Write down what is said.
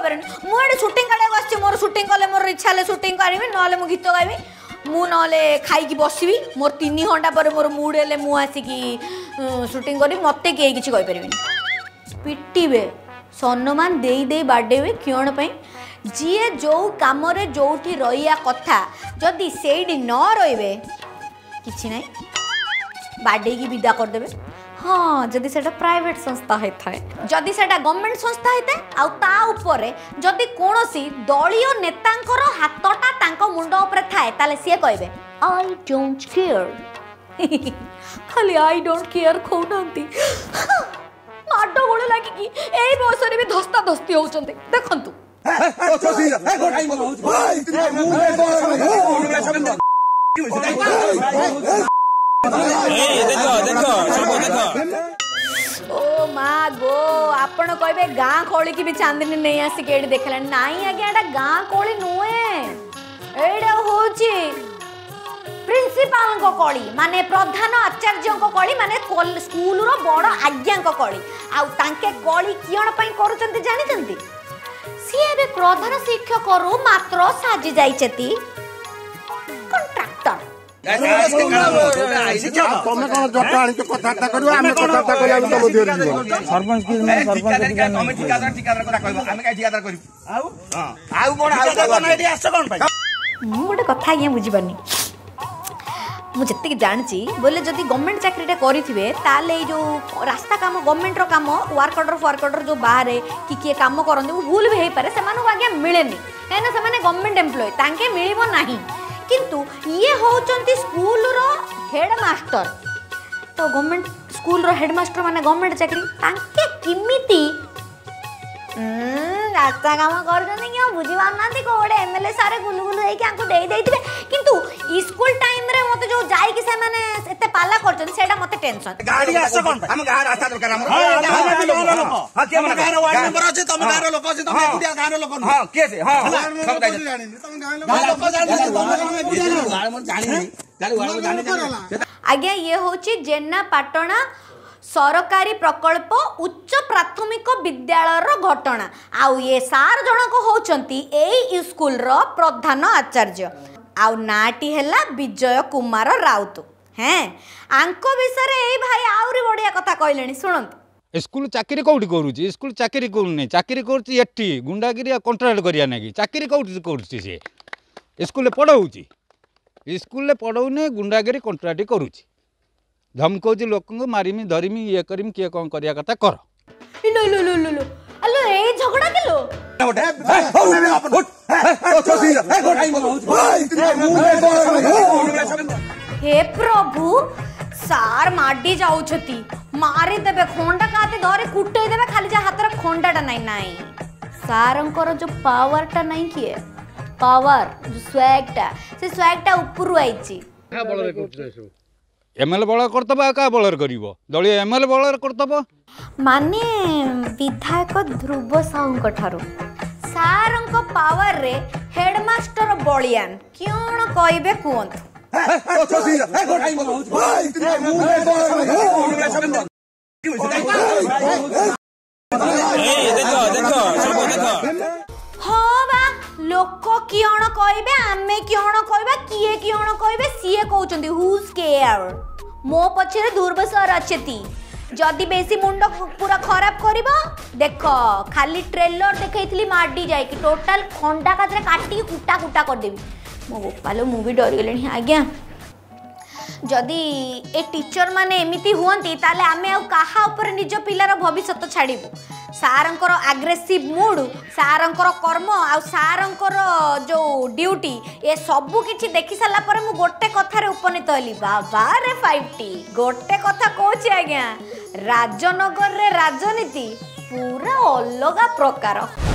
पारे मुझे शूटिंग कर मोर शूटिंग कले मोर इच्छा है शूटिंग करी ना मु गीत गाइबी मु ना खाई बसबी मोर 3 घंटा पर मोर मूड है मुसिकी शूटिंग करी मत किए किसी कहीपर पिटे सम्मान दे दे बाडेबे किण जी जो कम जो रहा कथा जदि से न रे कि ना बाडे की विदा करदे हाँ जदि से प्राइवेट संस्था होता है जदि से गवर्नमेंट संस्था होता है जदि कौन दलीय नेतांकर हाथटा मुंड उपर थाए ताले सी कहे आई डोंट केयर खाली आई डोंट केयर कहना माड गोड़ लगिकी यही बयस भी धस्ता धस्ती होती देखु ओ माँ गो आपण कहे गाँ खोली की भी चांदनी नहीं आसिक ये देखला नाई आज्ञा गाँ खोली नुहे एटा हूँ प्रिंसिपाल कली माने प्रधान आचार्य कली माने स्कूल बड़ आज्ञा कली आके कली किण कर जानी सी ए प्रधान शिक्षक रु मात्र साजी जाइछती कंट्राक्टर गोटे कथा आज्ञा बुझीपारनी मुझे जानी बोले जदि गवर्नमेंट चाकरीटा करेंगे ताले जो रास्ता काम गवर्नमेंट काम वर्क ऑर्डर जो बाहर कि किए कम करते वो भूल भी हो पाए से आज्ञा मिले कहीं से गवर्नमेंट एम्प्लॉय तांके मिलिबो नाही किंतु ये होचंती स्कूल रो हेडमास्टर तो गवर्नमेंट स्कूल रो हेडमास्टर माने गवर्नमेंट चाकरी तांके किमिति रास्ता काम कर बुझी पारना कौटे एमएलए सारे गुलु गुलु दे किंतु स्कूल टाइम रे मते जो जाई कि से माने एते पाला करछन सेटा मते टेंशन गाड़ी आसे कोन हम गाँ रास्ता दरकार हम हां के हम गाँ वार्ड नंबर अछि तुम गाँ रो लोक अछि तुम एकुटिया गाँ रो लोक हां के से हां सब गाय तुम गाँ लोक जानि आज्ञा ये होची जेना पाटणा सरकारी प्रकल्प उच्च प्राथमिक विद्यालय घटना आउ ये सार जनक होचंती एई स्कूल रो प्रधान आचार्य आउ नाटी हैला विजय कुमार राउत हैं आंको विषय ए भाई आउरी बढ़िया कथा कहलेनी सुनंत स्कूल चाकरी कौटी करूची स्कूल चाकरी करूनी चाकरी करूची एठी गुंडागिरी कंट्रोल करिया नाकी चाकरी कौटी करूची से स्कूल पढ़ाऊची स्कूल पढ़ाऊने गुंडागिरी कंट्राक्ट करूची धमकौची लोक को मारिमी धरिमी ये करमी किए कौन करिया कथा कर लो लो लो लो लो अलो ए झगड़ा के लो हे प्रभु सार माडी जाउछती मारी देबे खोंडा काते धरे कुटै देबे खाली जा हाथ रे खोंडाटा नाही नाही सारंकर जो पावरटा नाही किए पावर जो स्वैगटा ऊपर आइची का बळ रे करछ एमएलए बल करतबा का बलर करिवो दलिय एमएलए बलर करतबा माने विधायक ध्रुव साहू ठारू सारंक पावर रे हेडमास्टर बलियान क्यों कहबे कुंत हाँ बा लोक किण कहबे आमे किण कहबा किए किण कहबे सीए कहउचंदी हुज केयर मो पछरे ध्रुव सर अछती जदि बेसी मुंड पूरा खराब करिबो देख खाली ट्रेलर देखैथली माडी जाय कि टोटल खंडा कातरे काटी कुटा कुटा कर देबी मो गोपालो मु भी डर गेलेनी आज्ञा जदि ए टीचर माने एमिति हुअंती ताले आमे आ काहा ऊपर निज पिलार भविष्य छाड़िबु सारंकर आग्रेसिव मूड सारंकर कर्म आ सारंकर जो ड्यूटी ए सबु किछि देखि साला पर मु गोटे कथारे उपनीत हली बाबा रे 5T गोटे कथा कहछि आज्ञा राजनगर रे राजनीति पूरा अलग प्रकार।